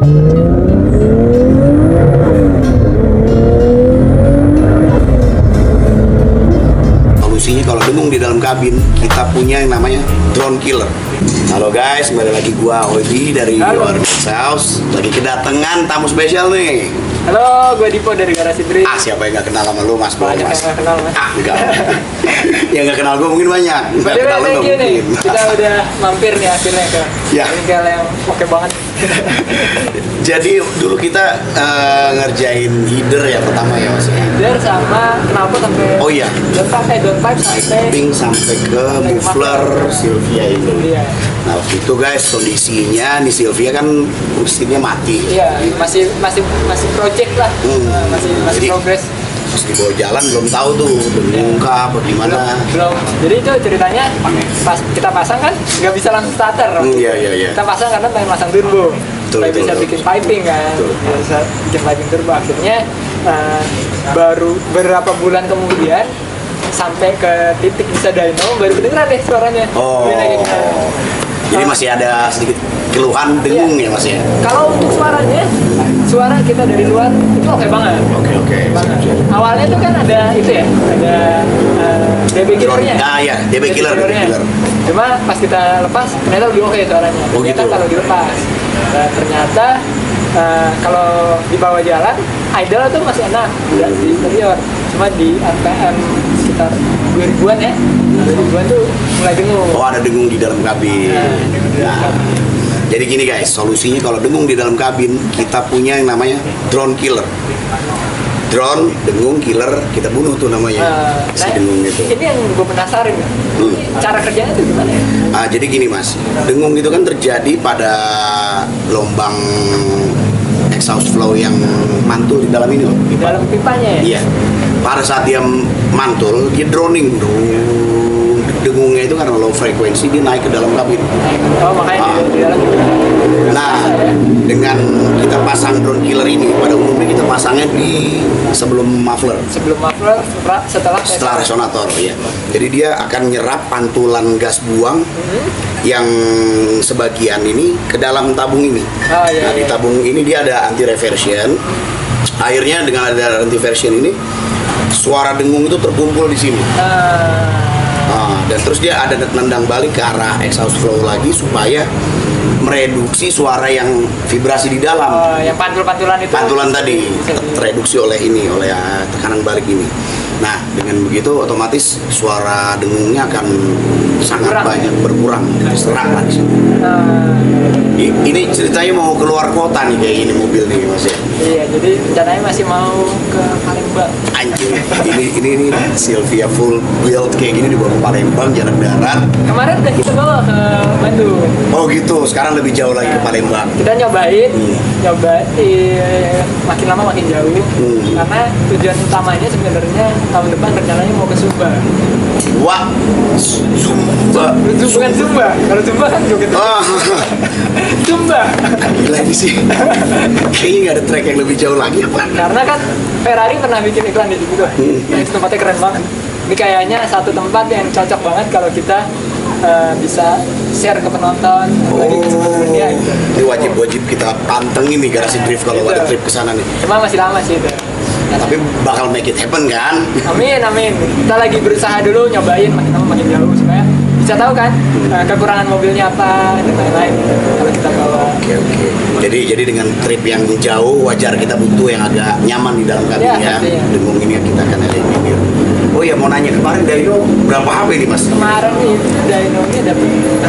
Solusinya kalau dengung di dalam kabin, kita punya yang namanya drone killer. Halo guys, kembali lagi gua Odi dari Your House. Lagi kedatangan tamu spesial nih. Halo, gue Dipo dari Garasi Drift. Siapa yang gak kenal sama lu, Mas? Banyak yang gak kenal, Mas. Enggak. Yang gak kenal gue mungkin banyak. Gak kenal lu gak mungkin. Kita udah mampir nih akhirnya ke bengkel yang oke banget. Jadi dulu kita ngerjain header ya pertama ya, Mas. Header sama knalpot sampai don't pipe sampai ke muffler Silvia ini. Iya. Nah waktu itu guys kondisinya nih Silvia kan mesinnya mati. Iya, masih project lah. Masih progress. Pas dibawa jalan belum tahu tuh dengung kah apa gimana. Belum. Jadi itu ceritanya pas kita pasang kan nggak bisa langsung starter. Iya. Kita pasang karena pengen pasang turbo. Supaya bisa bikin piping kan. Bisa bikin piping turbo. Akhirnya baru beberapa bulan kemudian sampai ke titik bisa dyno baru kedengeran deh suaranya. Jadi masih ada sedikit keluhan dengung ya Mas ya. Kalau untuk suara kita dari luar itu oke banget. Oke. Awalnya tuh kan ada itu ya, ada DB killernya. Iya, DB killer. Cuma pas kita lepas ternyata lebih oke suaranya. Ternyata kalau dilepas, ternyata kalau di bawah jalan idle tuh masih enak, tidak di interior. Cuma di RPM sekitar 2000-an ya, 2000-an tuh mulai dengung. Ada dengung di dalam kabin. Jadi gini guys, solusinya kalau dengung di dalam kabin, kita punya yang namanya drone killer. Drone, dengung, killer, kita bunuh tuh namanya. Dengung itu. Ini yang gue penasaran ya. Cara kerjanya itu gimana ya? Jadi gini Mas, dengung itu kan terjadi pada gelombang exhaust flow yang mantul di dalam ini loh. Di dalam pipanya ya? Iya. Pada saat dia mantul, dia droning dengungnya itu karena low frekuensi dia naik ke dalam kabin. Makanya di dalam. Nah, dengan kita pasang drone killer ini, pada umumnya kita pasangnya di sebelum muffler. Setelah resonator ya. Jadi dia akan nyerap pantulan gas buang yang sebagian ini ke dalam tabung ini. Di tabung ini dia ada anti reversion. Akhirnya dengan ada anti reversion ini, suara dengung itu terkumpul di sini. Dan terus dia ada nendang balik ke arah exhaust flow lagi supaya mereduksi suara yang vibrasi di dalam. Yang pantulan itu. Pantulan tadi tereduksi oleh tekanan balik ini. Nah, dengan begitu otomatis suara dengungnya akan sangat banyak berkurang, diserap lah di sini. Ini ceritanya mau keluar kota nih kayak gini mobil nih Mas ya. Iya, jadi rencananya masih mau ke Palembang. Anjing, ini Silvia full build kayak gini dibawa ke Palembang jalan darat. Kemarin udah kita bawa ke Bandung. Oh gitu, sekarang lebih jauh lagi ke Palembang. Kita nyobain, makin lama makin jauh. Karena tujuan utamanya sebenarnya tahun depan rencananya mau ke Sumba. Wah, Sumba. Bukan Sumba, kalau Sumba kan joget. Sumba. Gila ini sih. Kayaknya nggak ada track yang lebih jauh lagi apa? Karena kan Ferrari pernah bikin iklan di situ. Itu tempatnya keren banget. Ini kayaknya satu tempat yang cocok banget kalau kita bisa share ke penonton. Ini wajib kita pantengin nih Garasi Drift kalau ada trip ke sana nih. Cuma masih lama sih itu. Tapi bakal make it happen kan? Amin. Kita lagi berusaha dulu nyobain makin lama makin jauh supaya bisa tahu kan kekurangan mobilnya apa dan lain-lain kalau kita bawa. Oke. Jadi dengan trip yang jauh wajar kita butuh yang agak nyaman di dalam kabin ya. Dengung ini kita akan eliminir. Oh ya mau nanya kemarin dyno berapa HP nih Mas? Kemarin nih dyno-nya dapat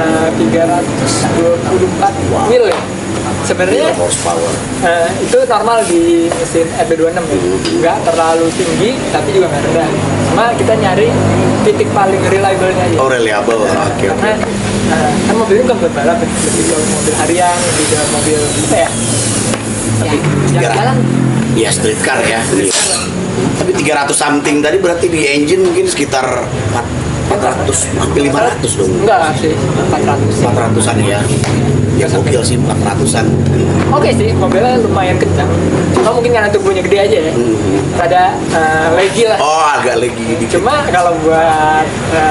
324 mil ya. Sebenarnya itu normal di mesin RB26 ya. Nggak terlalu tinggi tapi juga nggak rendah. Cuma kita nyari titik paling reliable-nya aja. Oh reliable, oke. Karena kan mobil ini bukan buat balap, lebih ke mobil harian, lebih ke mobil apa ya? Jalan-jalan. Iya street car ya. Tapi 300 something tadi berarti di engine mungkin sekitar 400 hampir 500 dong. Enggak sih, 400-an ya. Ya gokil sih 400-an. Oke sih, mobilnya lumayan kencang. Cuma mungkin karena turbonya gede aja ya. Rada laggy lah. Oh, agak laggy dikit. Cuma kalau buat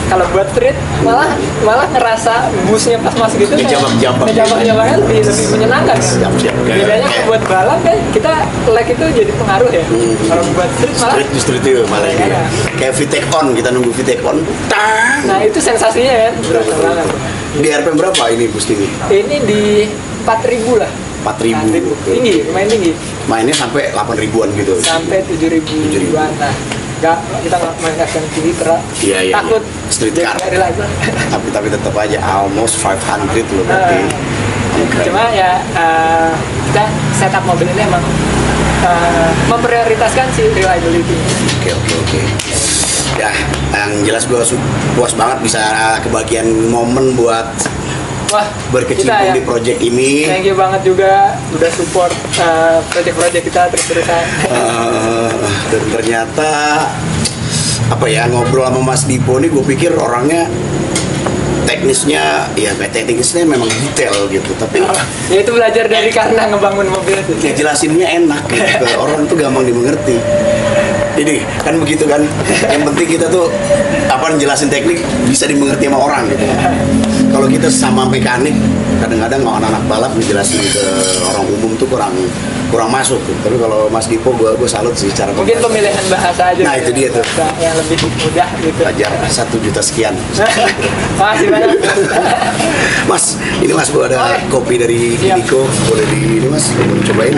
kalau buat street malah ngerasa busnya pas masuk gitu ngejambak-jambaknya lebih menyenangkan. Siap. Bedanya buat balap kan kita lag itu jadi pengaruh ya. Kalau buat street malah justru itu malah kayak VTEC on, kita nunggu VTEC on. Nah itu sensasinya kan berasa banget. Di RPM berapa ini bus tinggi? Ini di 4.000 lah. 4.000. Tinggi, lumayan tinggi. Mainnya sampai 8.000-an gitu. Sampai 7.000-an lah. Kita nggak main yang tinggi iya. Takut street car. tapi tetap aja almost 500 loh berarti. Cuma ya kita setup mobil ini emang memprioritaskan si reliability. Oke. Ya, yang jelas gue puas banget bisa kebagian momen buat berkecimpung di project ini. Thank you banget juga udah support project-project kita terus-terusan. Dan ternyata ngobrol sama Mas Dipo nih, gue pikir orangnya teknisnya memang detail gitu, tapi ya itu belajar dari karena ngebangun mobil itu. Ya jelasinnya enak gitu. Orang tuh gampang dimengerti. Ini kan begitu kan, yang penting kita tuh jelasin teknik bisa dimengerti sama orang gitu. Kalau kita sama mekanik, kadang-kadang anak-anak balap ngejelasin ke orang umum tuh kurang masuk gitu. Tapi kalau Mas Dipo gue salut sih cara mungkin pemilihan bahasa aja. Nah itu dia tuh yang lebih mudah gitu. Ajar 1 juta sekian. Makasih banyak. Mas, ini Mas gue ada kopi dari Niko, boleh ini Mas, cobain.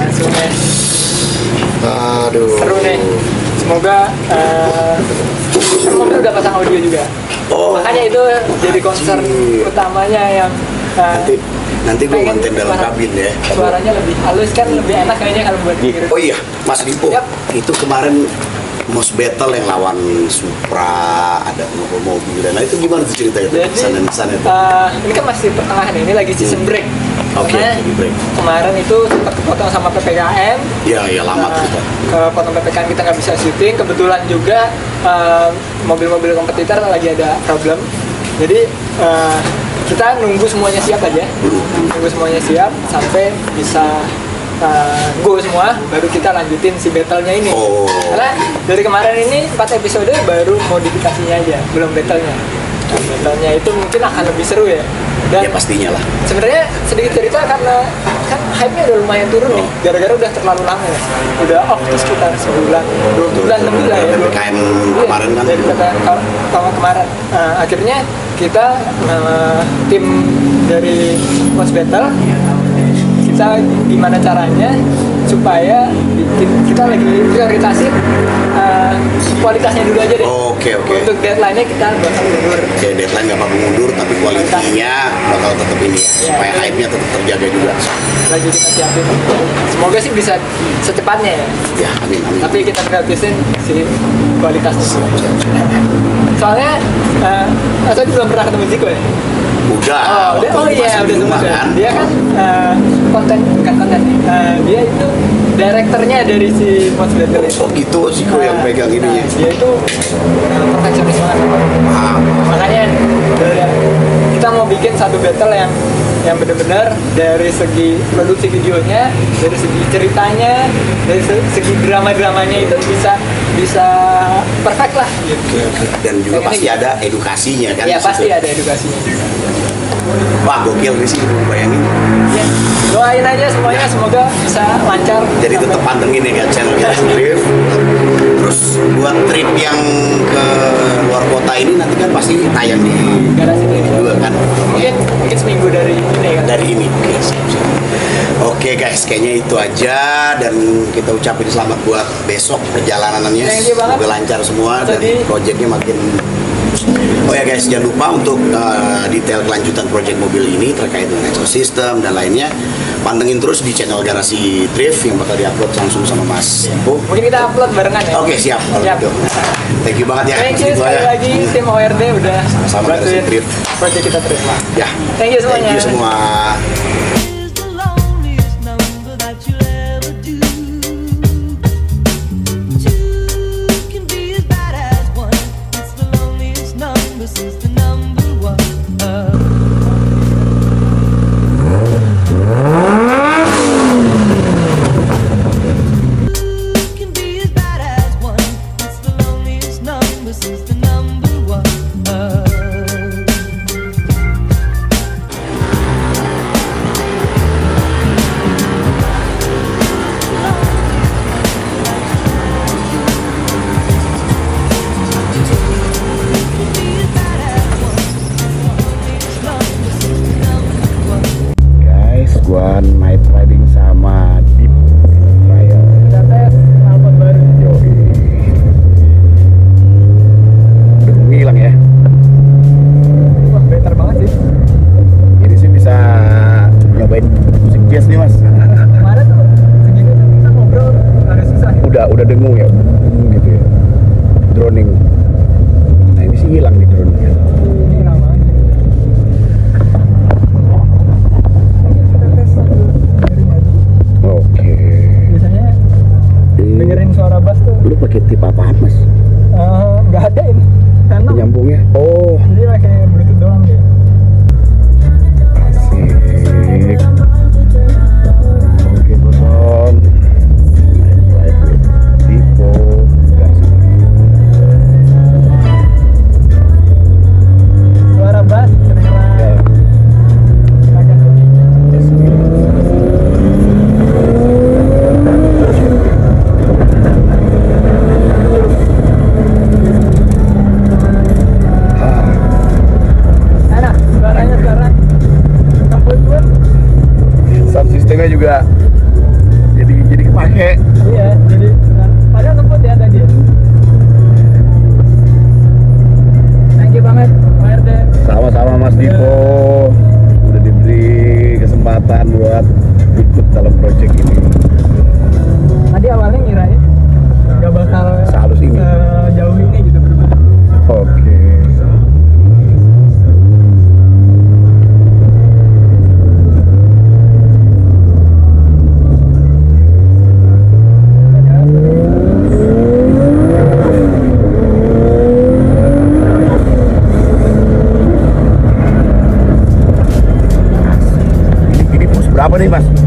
Aduh. Seru nih. Semoga mobil udah pasang audio juga. Makanya itu jadi concern utamanya yang nanti gue konten dalam kabin ya. Suaranya lebih halus kan, lebih enak kayaknya kalau buat gitu. Oh iya, Mas Dipo. Itu kemarin Most Battle yang lawan Supra, ada mobil dan itu gimana tuh ceritanya? Jadi, ini kan masih pertengahan ini lagi season break. Oke, break. Kemarin itu sempat kepotong sama PPKM. Iya lama kita. Kepotong PPKM kita nggak bisa syuting. Kebetulan juga mobil-mobil kompetitor lagi ada problem. Jadi kita nunggu semuanya siap aja. Nunggu semuanya siap sampai bisa go semua, baru kita lanjutin si battle-nya ini. Karena dari kemarin ini 4 episode baru modifikasinya aja, belum battle-nya. Nah, battle-nya itu mungkin akan lebih seru ya. Dan ya pastinya lah. Sebenarnya sedikit cerita karena kan hype-nya udah lumayan turun nih, gara-gara udah terlalu lama ya. Udah off tuh sekitar sebulan, 2 bulan lebih lah ya. PPKM kemarin kan. Dari tahun kemarin. Akhirnya kita tim dari Most Battle kita gimana caranya supaya kita lagi prioritasin kualitasnya dulu aja deh. Oke. Untuk deadline-nya kita bakal mundur. Oke, deadline nggak bakal mundur, tapi kualitasnya bakal tetap ini ya, supaya hype-nya tetap terjaga juga. Lagi kita siapin. Semoga sih bisa secepatnya ya. Ya, amin. Tapi kita prioritasin si kualitasnya. Soalnya, tadi belum pernah ketemu Ziko ya? Udah. Udah semua kan. Dia kan bukan konten. Dia itu direkturnya dari si Most Battle itu. Oh gitu, Ziko yang pegang ininya. Dia itu perfeksionis banget. Makanya kita mau bikin satu battle yang benar-benar dari segi produksi videonya, dari segi ceritanya, dari segi drama-dramanya itu bisa perfect lah. Oke. Dan juga pasti ada edukasinya kan? Iya pasti ada edukasinya. Wah gokil sih, bayangin. Ya, doain aja semuanya semoga bisa lancar. Jadi tetap pantengin ya channel kita Drift. Terus buat trip yang ke luar kota ini nanti kan pasti tayang di garasi ini juga kan? Mungkin seminggu dari ini kan? Dari ini. Oke guys, kayaknya itu aja dan kita ucapin selamat buat besok perjalanannya. Semoga lancar semua dan projectnya makin. Oh ya guys, jangan lupa untuk detail kelanjutan project mobil ini terkait dengan ekosistem dan lainnya, pantengin terus di channel Garasi Drift yang bakal diupload langsung sama Mas Dipo. Mungkin kita upload barengan ya? Oke, siap kalau gitu. Thank you banget ya. Thank you sekali lagi tim ORD udah sama Garasi Drift. Project kita terima. Ya. Thank you semuanya. Thank you semua. Since the number one. gua night riding sama deep trail. Kita tes knalpot baru. Yoi. Udah ngilang ya. Wah, better banget sih. Ini sih bisa nyobain musik jazz nih mas. Kemarin tuh segini tuh kita ngobrol agak susah. Udah dengung ya, gitu ya. Droning. Nah ini sih hilang nih dronenya. Ini lama. Kita tes sambil dengerin aja. Oke. Biasanya dengerin suara bass tuh Lu pakai tip apaan mas? nggak ada ini. Karena Nyambungnya? Oh, jadi pakai bluetooth doang dia. asik. Oke boson. Night ride with Tipo. Gas. Suara bass kedengeran. Ya. Agak enak suaranya sekarang. Takut pun. Sound sistemnya juga jadi kepake. Iya, jadi padahal ngebut ya tadi. Thank you banget, Pak RT. Sama-sama Mas Dipo, udah diberi kesempatan buat ikut dalam project ini. Tadi awalnya ngirain nggak bakal Sehalus ini. jauh ini gitu bener-bener. Oke. Ini pos berapa nih Mas?